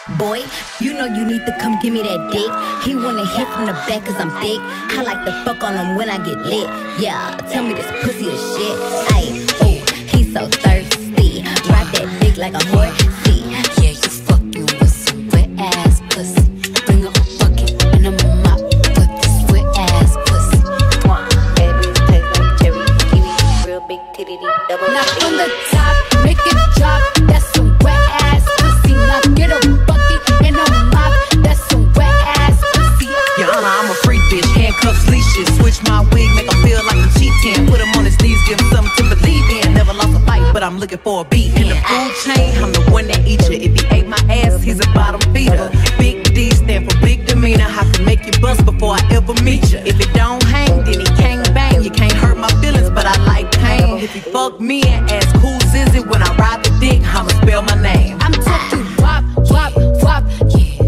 Boy, you know you need to come give me that dick. He wanna hit from the back cause I'm thick. I like to fuck on him when I get lit. Yeah, tell me this pussy is shit. Ayy, ooh, he's so thirsty. Ride that dick like a horsey. Yeah, you fucking with some wet ass pussy. Bring up a bucket and I'ma mop with this wet ass pussy. Mwah, baby, taste like cherry, kiwi, real big titty, double. Now from the top, make it drop. That's some wet ass pussy. Now get a bucket and a mop. That's some wet ass pussy. Your Honor, I'm a freak bitch, handcuffs, leashes. Switch my wig, make him feel like I'm cheating. Put him on his knees, give him something to believe in. Never lost a fight, but I'm looking for a beat. In the food chain, I'm the one that eat you. If he ate my ass, he's a bottom feeder. Big D stand for big demeanor. I can make you bust before I ever meet you. If it don't hang, then he can't bang. You can't hurt my feelings, but I like pain. If he fuck me and ask who's is it when I ride the dick, I'ma spell my name. I'm talking wop, wop, wop, yeah,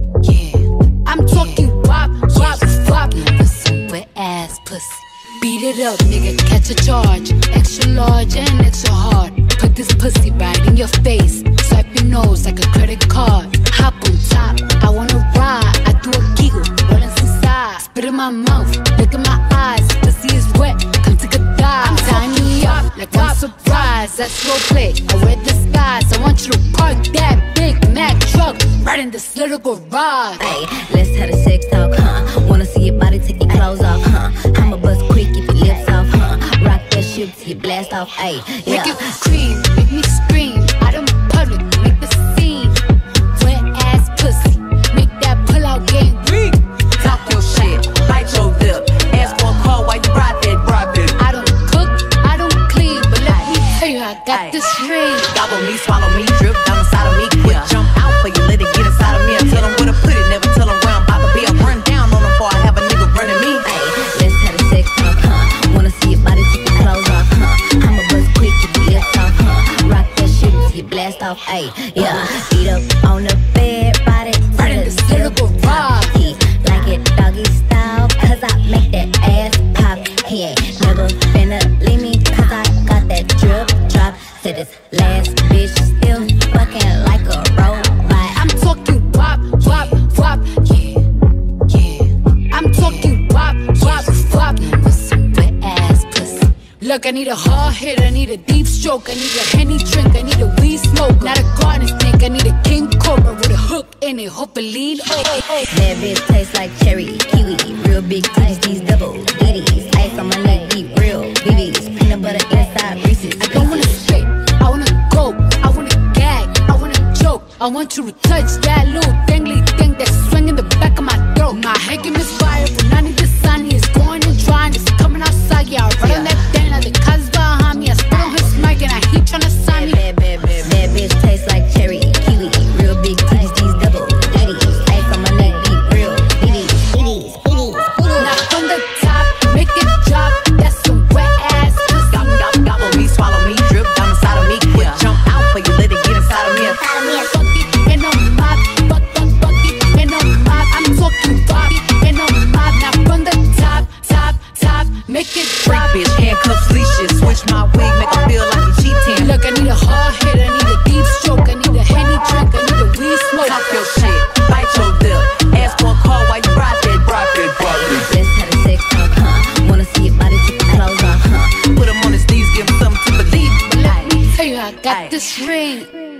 yeah. I'm talking wop, wop, wop. With some wet ass pussy. Beat it up, nigga, catch a charge. Extra large and extra hard. Put this pussy right in your face. Swipe your nose like a credit card. Hop on top, I wanna ride. I do a giggle, rollin' inside. Spit in my mouth, look in my eyes. Pussy is wet, come take a dive. I'm tying you up like I'm surprised. That's roleplay, I wear disguise. I want you to park that Big Mac truck right in this little garage. Ayy, let's have a sex talk, huh? Wanna see your body, take your clothes off, huh? I'ma bust quick if your lips off, huh? Rock that shit till you blast off, ayy, yeah. Make it scream, make me scream. Out in public, make the scene. Wet ass pussy, make that pull out game weak. Talk your shit, bite your lip. Ask for a call while you ride that. I don't cook, I don't clean, but let me tell you, I got this ring. Gobble me, swallow me, drip down inside of me. Quick jump out for you, let it get inside of me. I tell him where to put it, never tell him where I'm about to be. I run down on him before I have a nigga running me. Ayy, let's have a sex talk, huh? Wanna see your body, take your clothes off, huh? I'ma bust quick if your lips off, huh? Rock that shit till you blast off, ayy, yeah. Beat up on the bed, body Right in this little garage. He like it doggy style, cause I make that ass pop. He ain't never finna leave me, cause I got that drip drop. Said this last bitch still fucking like a robot. I'm talking wop, wop, wop, yeah, yeah. I'm talking wop, wop, wop. With some wet ass pussy. Look, I need a hard hit, I need a deep stroke, I need a Henny drink, I need a weed smoke, not a garden snake, I need a king cobra with a hook in it, hope it lead. That bitch tastes like cherry, kiwi, real big titties, these double ditties. Ice on my neck, deep, real BBs, peanut butter inside Reese's. I don't wanna straight, I wanna go, I wanna gag, I wanna choke. I want you to touch that little dangly thing that's swinging the back of my throat. My head can misfire when I need the sun. He is going and drying, it's coming outside. Yeah, I run on that thing like the cuz behind me. I spit on his mic and I heat tryna sign me. That bitch tastes like cherry, kiwi, real big titties, these double ditties. Ice on my neck, deep, real BBs. Now from the top, make it drop. That's some wet ass pussy. Gobble me, swallow me, drip down inside of me. Quick jump out for you, let it get inside of me. Bucket and a mop, bucket and a mop. I'm talking bucket and a mop. Now from the top, make it Freak drop. bitch, handcuffs, leashes. Switch my wig, make him feel like he cheating. Look, I need a hard hit, I need a deep stroke, I need a Henny drink, I need a weed smoke. Talk your shit, bite your lip. Ask for a call while you ride that. Let's have a sex talk, huh? Wanna see your body, take your clothes off, huh? Put him on his knees, give him something to believe. Let me tell you, I got this ring.